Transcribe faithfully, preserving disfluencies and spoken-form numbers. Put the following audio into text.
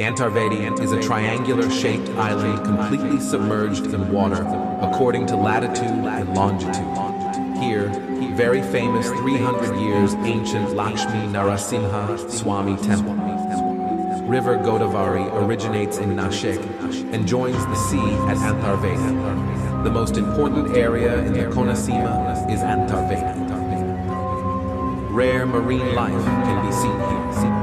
Antarvedi is a triangular-shaped island completely submerged in water, according to latitude and longitude. Here, very famous three hundred years ancient Lakshmi Narasimha Swami Temple. River Godavari originates in Nashik and joins the sea at Antarvedi. The most important area in the Konaseema is Antarvedi. Rare marine life can be seen here.